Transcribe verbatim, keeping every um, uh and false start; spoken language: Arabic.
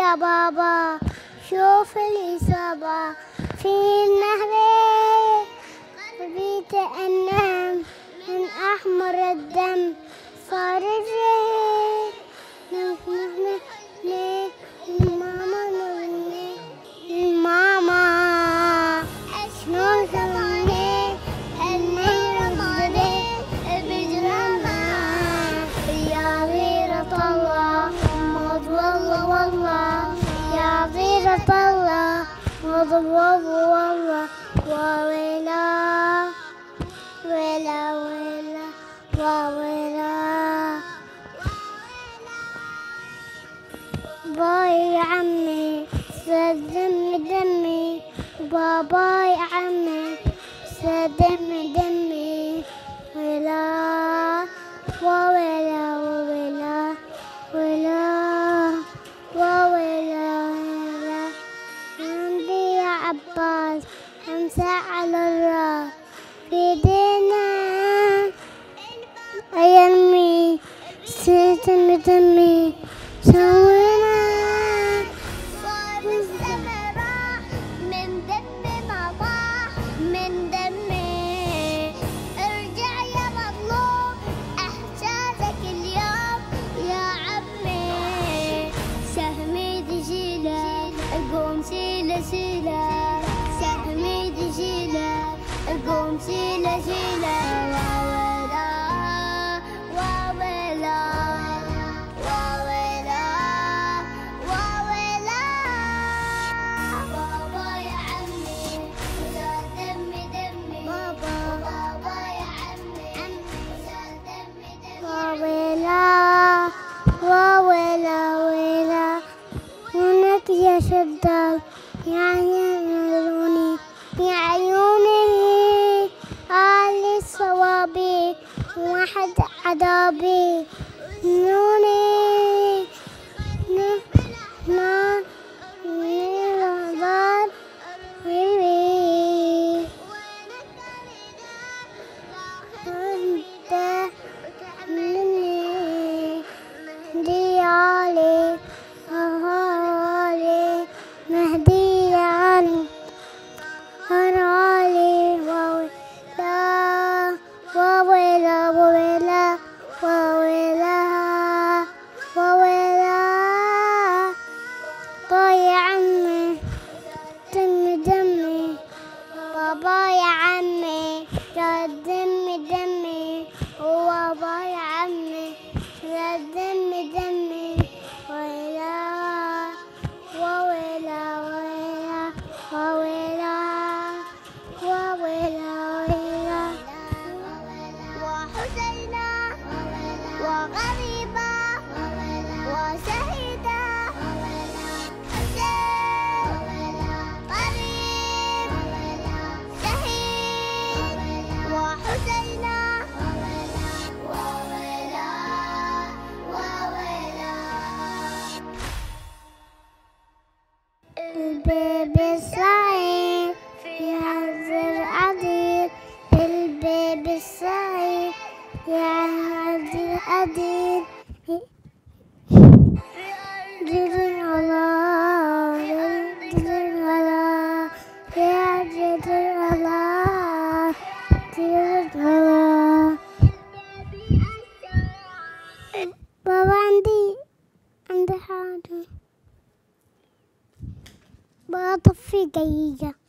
يا بابا شوف الإصابة في النهر، قلبي تأنم من أحمر الدم صار الريح. ماما نغني ماما شلون تغني النهر مالي بجرمها يا غيرة الله موت والله والله يا غيرة الله موت والله والله وويلا ويلا ويلا وويلا باي يا عمي سدم دمي بابا يا عمي سدم دمي ويلا وويلا وويلا ويلا وويلا ويلا عندي يا عباس امسح على الراس في دينا أيامي سدم دمي سوينا صار الزمراء من دمي ما ضاع من دمي ارجع يا مظلوم احجازك اليوم يا عمي سهمي تشيله قوم شيله شيله سهمي تشيله قوم شيله شيله يا شداد يعني ينظروني في عيوني علي الصوابي واحد عذابي نوني ما نظر ويبي أنت مني ديالي مهدي علي هرالي وويلا وويلا وويلا وويلا وويلا باي عمي دمي دمي بابا يا عمي دمي دمي وبابا يا عمي دمي دمي ويلا وويلا ويلا وويلا وويلا ويلا وحزينة وغريبة وشهيدة حسين قريب شهيد وحزينة وويلا وويلا البيبي الصغير في حجر عديد البيبي الصغير في حجر عديد جدر الله جدر الله يا جدر الله جدر الله بابا عندي عندي حاجة بطفي دقيقة.